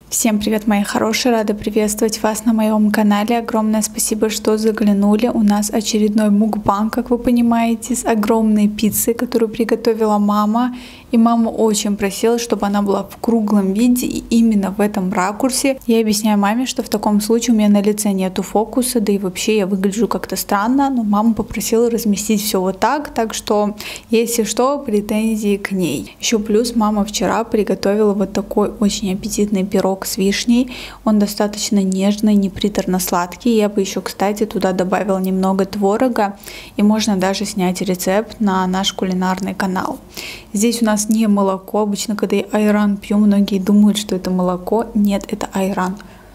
Всем привет, мои хорошие! Рада приветствовать вас на моем канале. Огромное спасибо, что заглянули. У нас очередной мукбанг, как вы понимаете, с огромной пиццей, которую приготовила мама. И мама очень просила, чтобы она была в круглом виде и именно в этом ракурсе. Я объясняю маме, что в таком случае у меня на лице нету фокуса, да и вообще я выгляжу как-то странно. Но мама попросила разместить все вот так, так что, если что, претензии к ней. Еще плюс мама вчера приготовила вот такой очень аппетитный пирог с вишней. Он достаточно нежный, не приторно-сладкий. Я бы еще, кстати, туда добавила немного творога, и можно даже снять рецепт на наш кулинарный канал. Здесь у нас не молоко. Обычно, когда я айран пью, многие думают, что это молоко. Нет, это айран.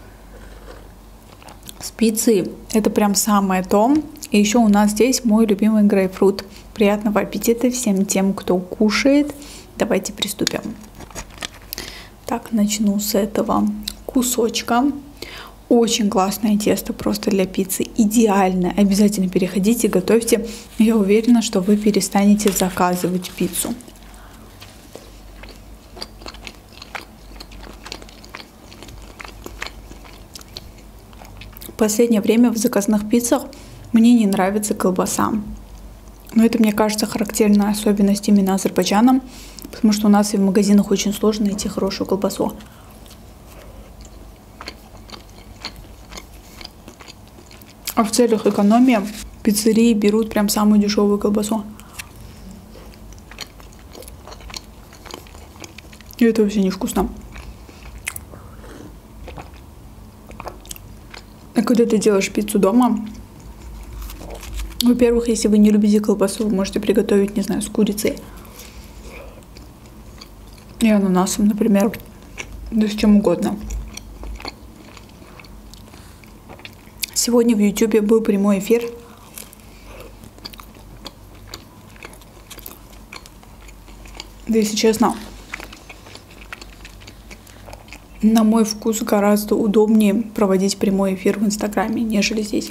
С пиццей это прям самое то. И еще у нас здесь мой любимый грейпфрут. Приятного аппетита всем тем, кто кушает. Давайте приступим. Так, начну с этого кусочка. Очень классное тесто просто для пиццы. Идеальное. Обязательно переходите, готовьте. Я уверена, что вы перестанете заказывать пиццу. В последнее время в заказных пиццах мне не нравится колбаса. Но это, мне кажется, характерная особенность именно Азербайджана, потому что у нас и в магазинах очень сложно найти хорошую колбасу. А в целях экономии пиццерии берут прям самую дешевую колбасу. И это вообще невкусно. А когда ты делаешь пиццу дома, во-первых, если вы не любите колбасу, вы можете приготовить, не знаю, с курицей и ананасом, например, да с чем угодно. Сегодня в YouTube был прямой эфир. Да, если честно, на мой вкус гораздо удобнее проводить прямой эфир в Инстаграме, нежели здесь.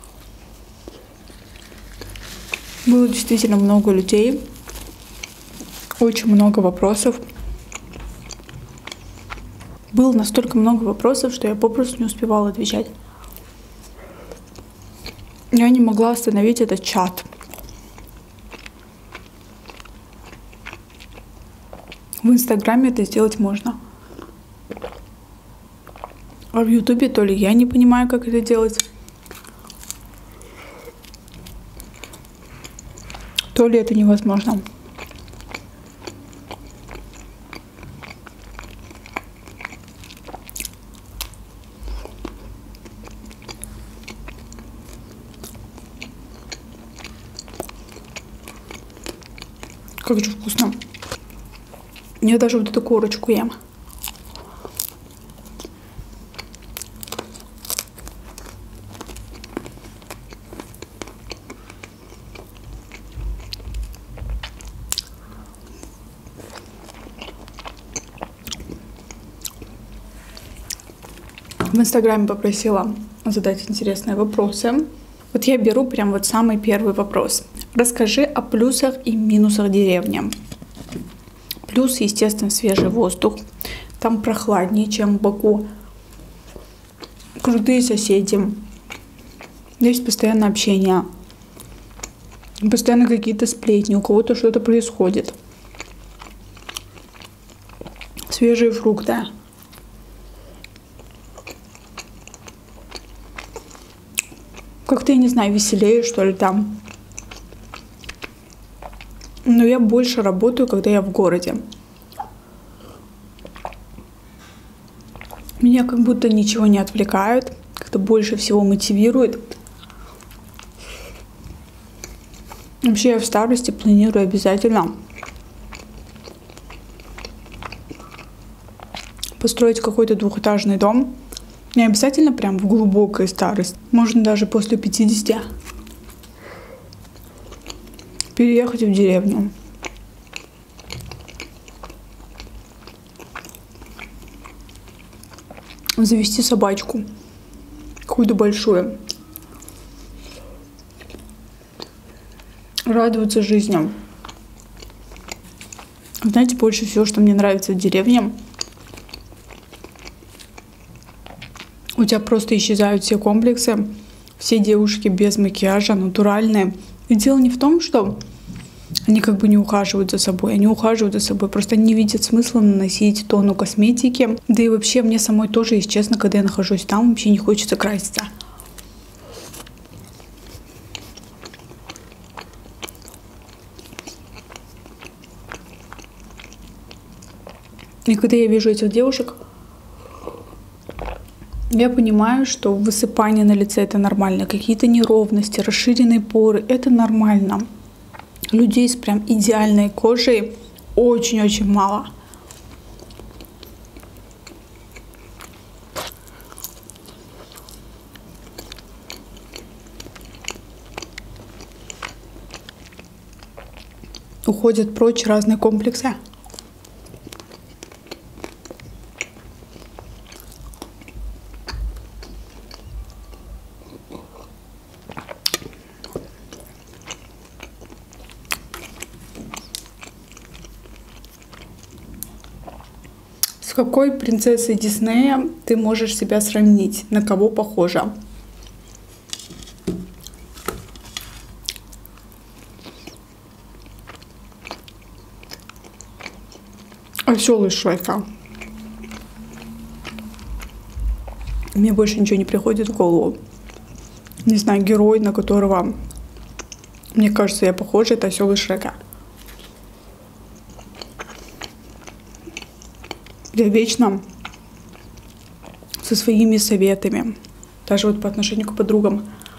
Было действительно много людей, очень много вопросов. Было настолько много вопросов, что я попросту не успевала отвечать. Я не могла остановить этот чат. В Инстаграме это сделать можно. А в Ютубе то ли я не понимаю, как это делать, то ли это невозможно. Как же вкусно. Я даже вот эту корочку ем. В Инстаграме попросила задать интересные вопросы. Вот я беру прям вот самый первый вопрос. Расскажи о плюсах и минусах деревни. Плюс, естественно, свежий воздух. Там прохладнее, чем в Баку. Крутые соседи. Есть постоянное общение. Постоянно какие-то сплетни. У кого-то что-то происходит. Свежие фрукты. Как-то, я не знаю, веселее, что ли, там. Но я больше работаю, когда я в городе. Меня как будто ничего не отвлекает, как-то больше всего мотивирует. Вообще я в старости планирую обязательно построить какой-то двухэтажный дом. Не обязательно прям в глубокой старости. Можно даже после 50 переехать в деревню. Завести собачку. Какую-то большую. Радоваться жизни. Знаете, больше всего, что мне нравится в деревне, у тебя просто исчезают все комплексы, все девушки без макияжа, натуральные. И дело не в том, что они как бы не ухаживают за собой, они ухаживают за собой, просто не видят смысла наносить тонну косметики. Да и вообще мне самой тоже, если честно, когда я нахожусь там, вообще не хочется краситься. И когда я вижу этих девушек, я понимаю, что высыпание на лице это нормально, какие-то неровности, расширенные поры это нормально. Людей с прям идеальной кожей очень-очень мало. Уходят прочь разные комплексы. С какой принцессой Диснея ты можешь себя сравнить? На кого похожа? Осел из Шрека. Мне больше ничего не приходит в голову. Не знаю, герой, на которого, мне кажется, я похожа, это осел из Шрека. Я вечно со своими советами, даже вот по отношению к подругам.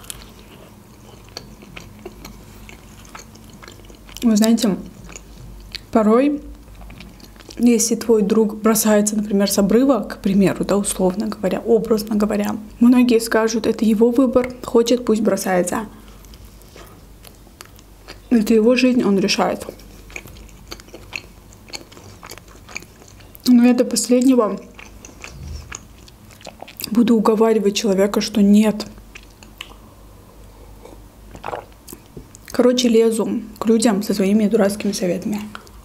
Вы знаете, порой, если твой друг бросается, например, с обрыва, к примеру, да, условно говоря, образно говоря, многие скажут, это его выбор, хочет, пусть бросается. Это его жизнь, он решает. Но я до последнего буду уговаривать человека, что нет. Короче, лезу к людям со своими дурацкими советами.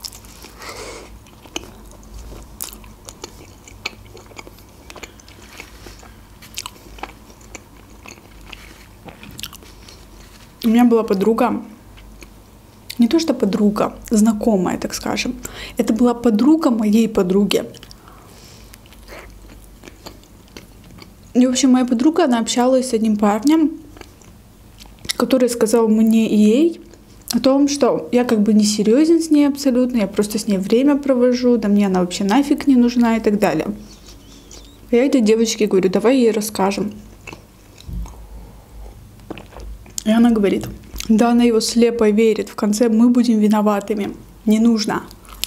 У меня была подруга, не то что подруга, знакомая, так скажем. Это была подруга моей подруги. И, в общем, моя подруга, она общалась с одним парнем, который сказал мне и ей о том, что я как бы не серьезен с ней абсолютно, я просто с ней время провожу, да мне она вообще нафиг не нужна и так далее. Я этой девочке говорю, давай ей расскажем. И она говорит, да, она его слепо верит, в конце мы будем виноватыми, не нужно.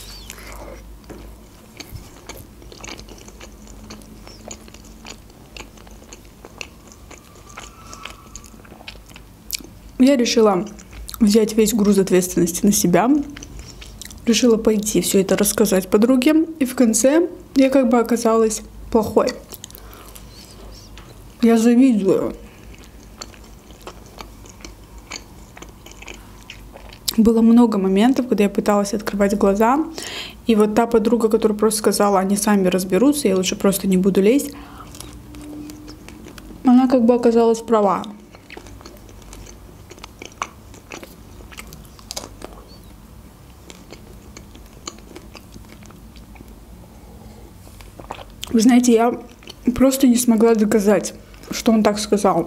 Я решила взять весь груз ответственности на себя, решила пойти все это рассказать подруге, и в конце я как бы оказалась плохой. Я завидую. Было много моментов, когда я пыталась открывать глаза, и вот та подруга, которая просто сказала, они сами разберутся, я лучше просто не буду лезть, она как бы оказалась права. Вы знаете, я просто не смогла доказать, что он так сказал.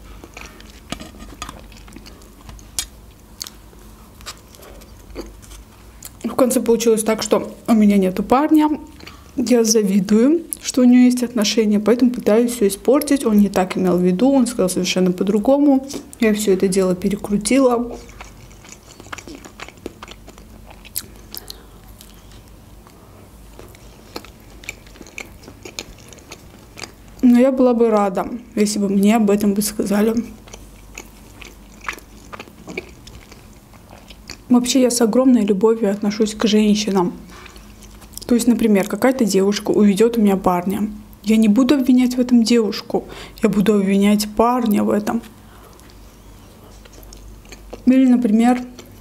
В конце получилось так, что у меня нету парня, я завидую, что у нее есть отношения, поэтому пытаюсь все испортить. Он не так имел в виду, он сказал совершенно по-другому. Я все это дело перекрутила. Но я была бы рада, если бы мне об этом бы сказали. Вообще я с огромной любовью отношусь к женщинам. То есть, например, какая-то девушка уведет у меня парня. Я не буду обвинять в этом девушку, я буду обвинять парня в этом. Или, например,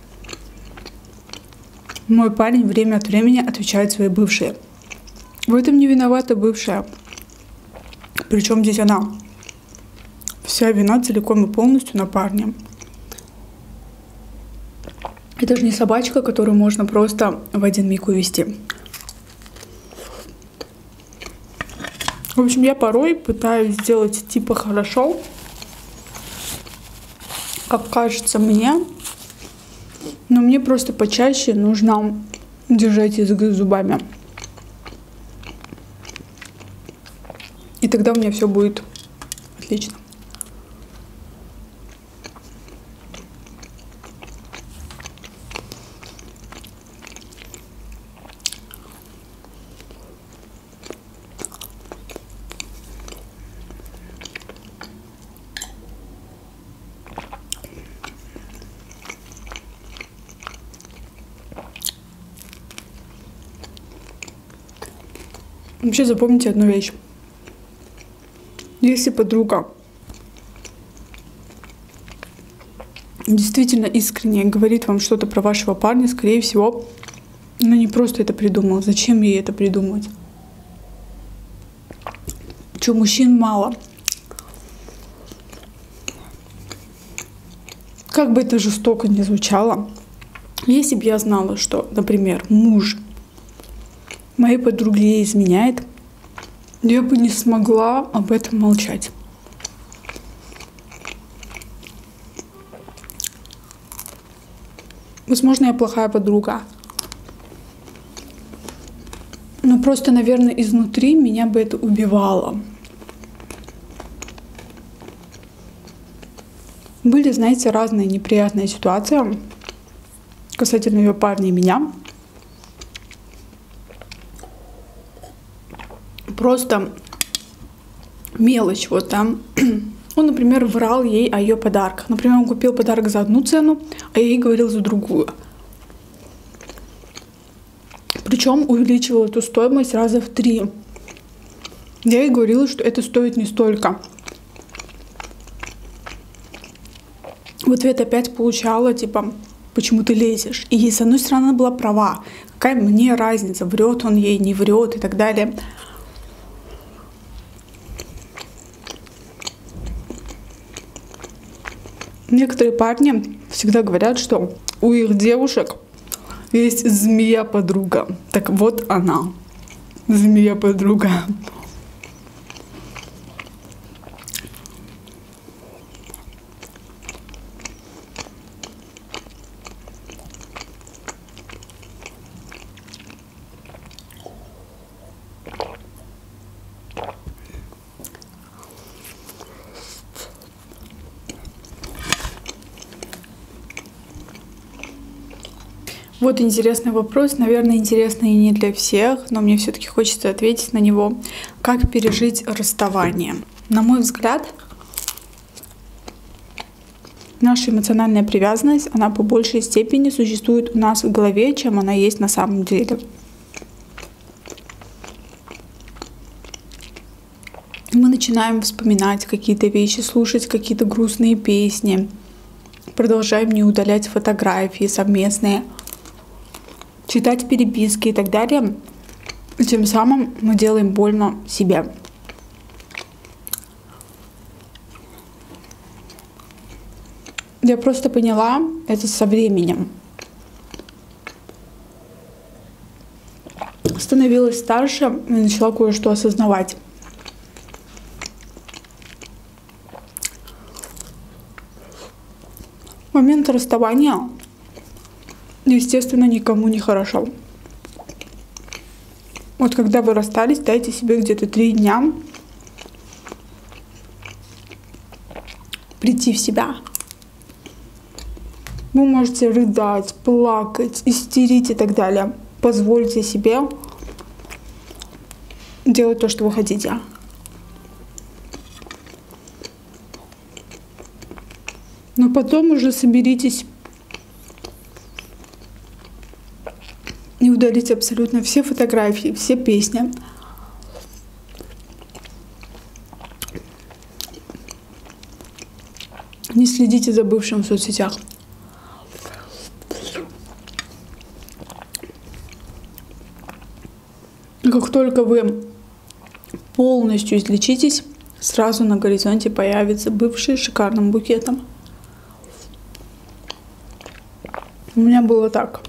мой парень время от времени отвечает своей бывшей. В этом не виновата бывшая. Причем здесь она. Вся вина целиком и полностью на парне. Это же не собачка, которую можно просто в один миг увести. В общем, я порой пытаюсь сделать типа хорошо, как кажется мне, но мне просто почаще нужно держать язык зубами. И тогда у меня все будет отлично. Вообще запомните одну вещь. Если подруга действительно искренне говорит вам что-то про вашего парня, скорее всего, она не просто это придумала. Зачем ей это придумывать? Что, мужчин мало? Как бы это жестоко ни звучало, если бы я знала, что, например, муж моей подруги ей изменяет, я бы не смогла об этом молчать. Возможно, я плохая подруга. Но просто, наверное, изнутри меня бы это убивало. Были, знаете, разные неприятные ситуации касательно ее парня и меня. Просто мелочь вот там. Он, например, врал ей о ее подарках. Например, он купил подарок за одну цену, а я ей говорил за другую. Причем увеличивал эту стоимость раза в 3. Я ей говорила, что это стоит не столько. В ответ опять получала, типа, почему ты лезешь? И с одной стороны она была права. Какая мне разница, врет он ей, не врет и так далее. Некоторые парни всегда говорят, что у их девушек есть змея-подруга. Так вот она, змея-подруга. Вот интересный вопрос, наверное, интересный и не для всех, но мне все-таки хочется ответить на него. Как пережить расставание? На мой взгляд, наша эмоциональная привязанность, она по большей степени существует у нас в голове, чем она есть на самом деле. Мы начинаем вспоминать какие-то вещи, слушать какие-то грустные песни, продолжаем не удалять фотографии совместные, читать переписки и так далее. Тем самым мы делаем больно себе. Я просто поняла это со временем. Становилась старше и начала кое-что осознавать. Момент расставания, естественно, никому не хорошо. Вот когда вы расстались, дайте себе где-то 3 дня прийти в себя. Вы можете рыдать, плакать, истерить и так далее. Позвольте себе делать то, что вы хотите. Но потом уже соберитесь и удалите абсолютно все фотографии, все песни. Не следите за бывшим в соцсетях. Как только вы полностью излечитесь, сразу на горизонте появится бывший с шикарным букетом. У меня было так.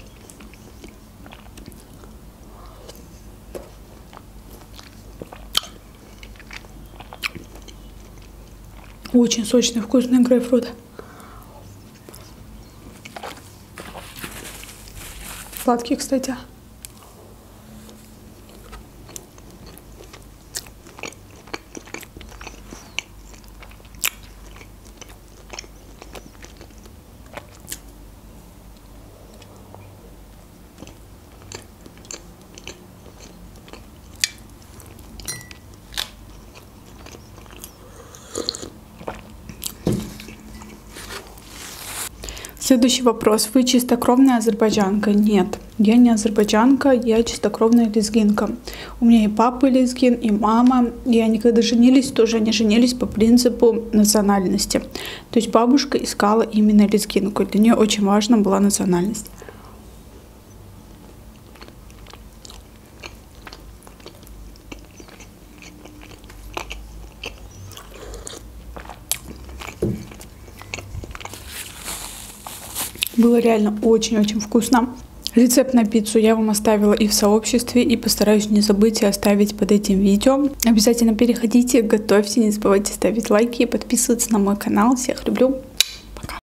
Очень сочный, вкусный грейпфрут. Сладкий, кстати. Следующий вопрос. Вы чистокровная азербайджанка? Нет, я не азербайджанка, я чистокровная лезгинка. У меня и папа лезгин, и мама. И они когда женились, тоже они женились по принципу национальности. То есть бабушка искала именно лезгинку. Для нее очень важна была национальность. Было реально очень-очень вкусно. Рецепт на пиццу я вам оставила и в сообществе, и постараюсь не забыть и оставить под этим видео. Обязательно переходите, готовьте, не забывайте ставить лайки и подписываться на мой канал. Всех люблю!